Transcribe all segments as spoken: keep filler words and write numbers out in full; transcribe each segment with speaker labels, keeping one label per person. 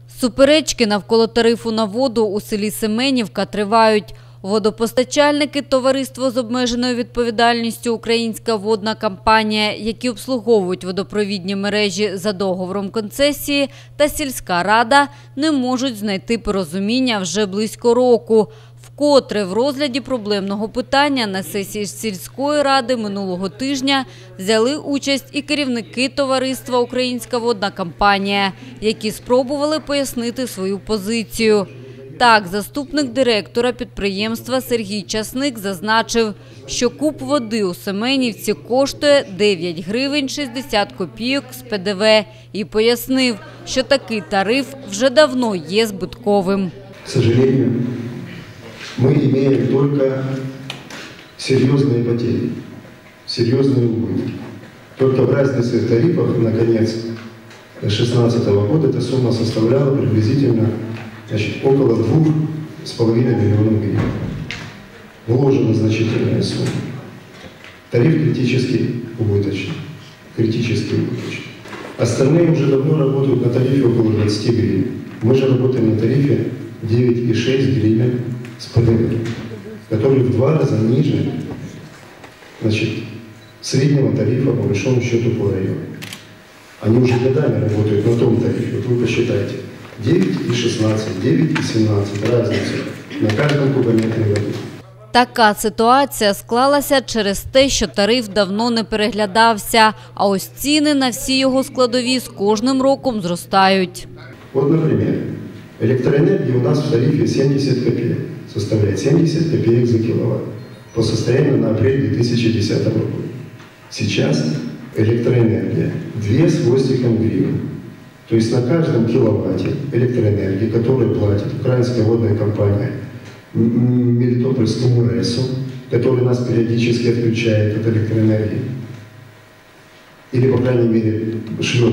Speaker 1: Суперечки навколо тарифу на воду у селі Семенівка тривають. Водопостачальники, товариство з обмеженою відповідальністю «Українська водна компанія», які обслуговують водопровідні мережі за договором концесії, та сільська рада не можуть знайти порозуміння вже близько року. Вкотре в розгляді проблемного питання на сесії сільської ради минулого тижня взяли участь і керівники товариства «Українська водна компанія», які спробували пояснити свою позицію. Так, заступник директора підприємства Сергій Часник зазначив, що куб води у Семенівці коштує дев'ять гривень шістдесят копійок з Пе Де Ве і пояснив, що такий тариф вже давно є збитковим.
Speaker 2: К сожалению, мы имеем только серьезные потери, серьезные убытки. Только в разнице тарифов на конец две тысячи шестнадцатого года эта сумма составляла приблизительно, значит, около двух с половиной миллионов гривен. Вложена значительная сумма. Тариф критически убыточный. Критически убыточный. Остальные уже давно работают на тарифе около двадцати гривен. Мы же работаем на тарифе девять и шесть гривен с Пе Де Ве, который в два раза ниже, значит, среднего тарифа по большому счету по району. Они уже годами работают на том тарифе. Вот вы посчитайте. дев'ять і шістнадцять, дев'ять і сімнадцять, разницю на кожному кубометрі води.
Speaker 1: Така ситуація склалася через те, що тариф давно не переглядався, а ось ціни на всі його складові з кожним роком зростають.
Speaker 2: От, наприклад, електроенергія у нас в тарифі сімдесят копійок, составляє сімдесят копійок за кіловат по состоянию на апрель две тысячи десятого года. Сейчас электроэнергия две с хвостиком гривен. То есть на каждом киловатте электроэнергии, который платит Украинская водная компания Мелитопольскому РЭСу, который нас периодически отключает от электроэнергии, или, по крайней мере, шлет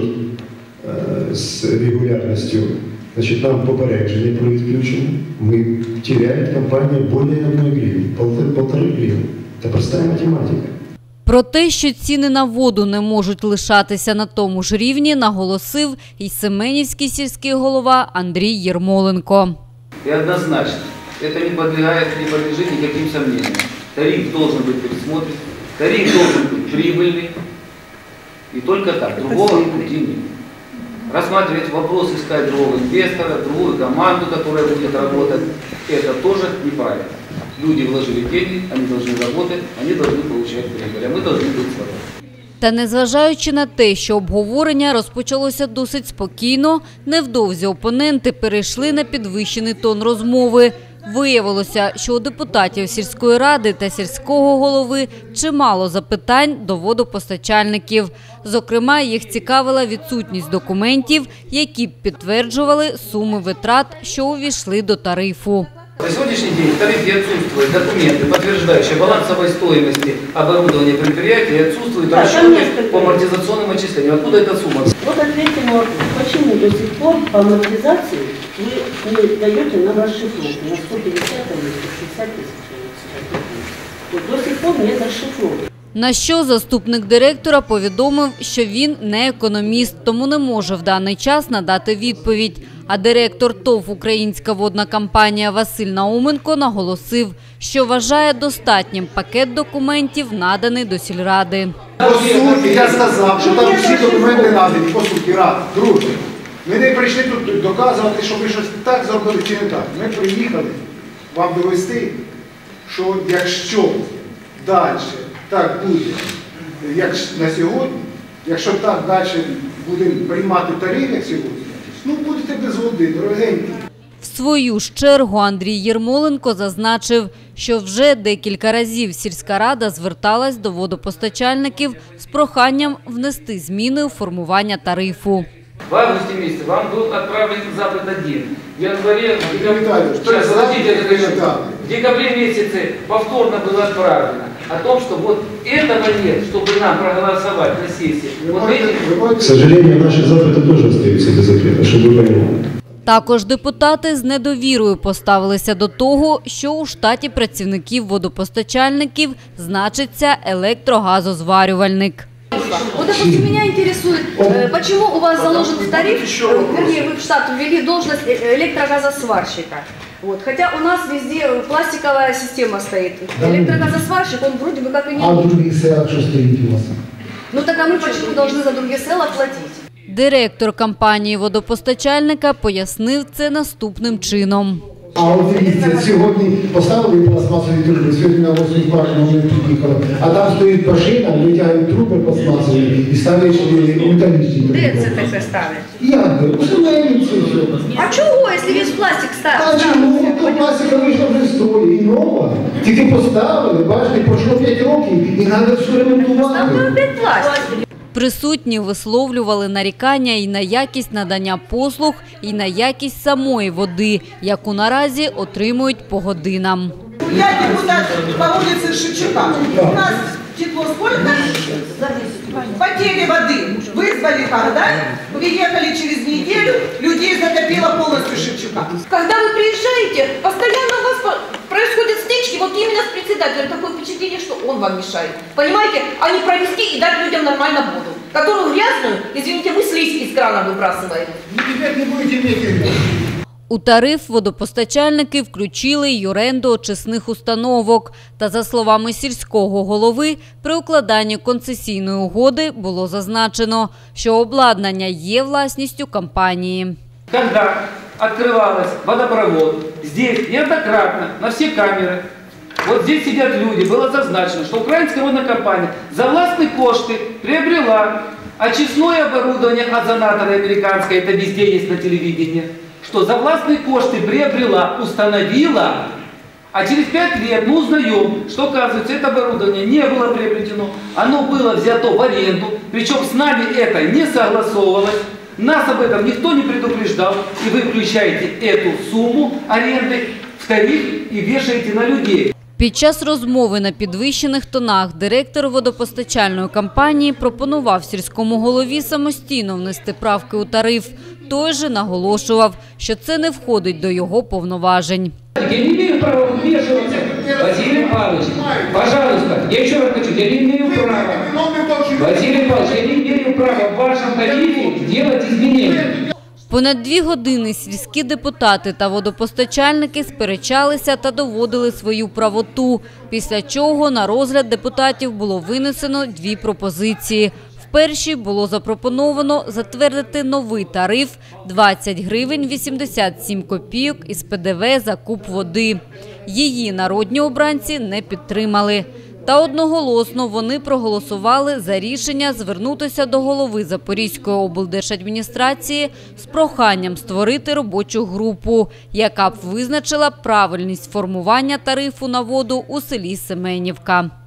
Speaker 2: э, с регулярностью, значит, нам попереджение про відключення, мы теряем компания более одной гривны, полторы, полторы гривны. Это простая математика.
Speaker 1: Про те, що ціни на воду не можуть лишатися на тому ж рівні, наголосив і семенівський сільський голова Андрій Єрмоленко.
Speaker 3: І однозначно, це не підлягає, не підлежить ніяким сумнівам. Тариф должен бути пересмотрен, тариф должен бути прибыльний, і тільки так, другого пути нет. Рассматривать вопрос, искать другого инвестора, другую команду, которая будет работать, это тоже неправильно. Люди вложили деньги, они должны работать, они должны получать прибыль, а мы должны быть свободны.
Speaker 1: Та незважаючи на те, що обговорення розпочалося досить спокійно, невдовзі опоненти перейшли на підвищений тон розмови. Виявилося, що у депутатів сільської ради та сільського голови чимало запитань до водопостачальників. Зокрема, їх цікавила відсутність документів, які б підтверджували суми витрат, що увійшли до тарифу.
Speaker 3: На сегодняшний день в тарифе отсутствуют документы, подтверждающие балансовой стоимости оборудования предприятия, и отсутствуют да, расчеты по амортизационным отчислениям. Откуда эта сумма? Вот
Speaker 4: ответьте на вопрос, почему до сих пор по амортизации вы не даете нам расшифровку на сто пятьдесят или сто шестьдесят тысяч? Вот до сих пор нет расшифровки.
Speaker 1: На що заступник директора повідомив, що він не економіст, тому не може в даний час надати відповідь. А директор ТОВ «Українська водна компанія» Василь Науменко наголосив, що вважає достатнім пакет документів, наданий до сільради.
Speaker 5: По суті, я сказав, що там всі документи надані, по суті, рад, друзі. Ми не прийшли тут доказувати, що ви щось так зробили чи не так. Ми приїхали вам довести, що якщо далі так буде, як на сьогодні, якщо так далі будемо приймати тариф, як сьогодні, ну, будете без води, дорогенькі.
Speaker 1: В свою ж чергу Андрій Єрмоленко зазначив, що вже декілька разів сільська рада зверталась до водопостачальників з проханням внести зміни у формування тарифу.
Speaker 3: В августе месяце вам был отправлен запад один. В январе, в декабре месяце повторно было отправлено о том, что вот этого нет, чтобы нам проголосовать на сессии. Вот эти...
Speaker 2: К сожалению, наши запиты тоже остаются без ответа, чтобы вы понимали.
Speaker 1: Також депутати з недовірою поставилися до того, що у штаті працівників водопостачальників значиться електрогазозварювальник.
Speaker 6: Спасибо. Вот, допустим, меня интересует, э, почему у вас заложен в тариф, э, вернее, вы в штат ввели должность электрогазосварщика. Вот. Хотя у нас везде пластиковая система стоит. Электрогазосварщик, он вроде бы как и не...
Speaker 5: А в других селах що стоїть у вас?
Speaker 6: Ну тогда мы почему должны за другие села платить?
Speaker 1: Директор компанії водопостачальника пояснив це наступним чином.
Speaker 5: А от дивіться, сьогодні поставили пластмасові труби, сьогодні на восьмій парку вони під'їхали, а там стоїть машина, витягають труби пластмасові і ставлять металічні труби.
Speaker 6: Де це таке ставить?
Speaker 5: Як би? Установлюють це все.
Speaker 6: А чого, якщо весь пластик ставить?
Speaker 5: А чому? То пластика вийшла вже стоїть, і нова. Тільки поставили, бачите, пройшло п'ять років і треба все ремонтувати.
Speaker 6: Там опять пластик.
Speaker 1: Присутні висловлювали нарікання і на якість надання послуг, і на якість самої води, яку наразі отримують по годинам.
Speaker 7: Я депутат по улице Шевчука. У нас текло сколько? Потери воды. Вызвали когда? Приехали через неделю, людей затопило полностью Шевчука.
Speaker 6: Когда вы приезжаете, постоянно у вас происходят стычки, вот именно с председателем. Такое впечатление, что он вам мешает. Понимаете? А не провести и дать людям нормально воду, которую грязную, извините, мы слизь из крана выбрасываем.
Speaker 5: Теперь не будете иметь.
Speaker 1: У тариф водопостачальники включили й оренду очисних установок. Та, за словами сільського голови, при укладанні концесійної угоди було зазначено, що обладнання є власністю компанії.
Speaker 3: Когда открывалась водопровод, здесь неоднократно на все камеры, вот здесь сидят люди, было зазначено, что Украинская водная компания за властные кошты приобрела очистное оборудование от Занатора американской, это везде есть на телевидении, что за властные кошты приобрела, установила, а через пять лет мы узнаем, что, оказывается, это оборудование не было приобретено, оно было взято в аренду, причем с нами это не согласовывалось, нас об этом никто не предупреждал, и вы включаете эту сумму аренды в тариф и вешаете на людей.
Speaker 1: Під час розмови на підвищених тонах директор водопостачальної компанії пропонував сільському голові самостійно внести правки у тариф. Той же наголошував, що це не входить до його повноважень.
Speaker 8: Я не имею права вмешиваться. Василий Павлович, пожалуйста, я еще раз хочу, я не имею права. Василий Павлович, я не имею права в вашем тарифе делать изменения.
Speaker 1: Понад дві години сільські депутати та водопостачальники сперечалися та доводили свою правоту, після чого на розгляд депутатів було винесено дві пропозиції. В першій було запропоновано затвердити новий тариф – двадцять гривень вісімдесят сім копійок із Пе Де Ве за куб води. Її народні обранці не підтримали. Та одноголосно вони проголосували за рішення звернутися до голови Запорізької облдержадміністрації з проханням створити робочу групу, яка б визначила правильність формування тарифу на воду у селі Семенівка.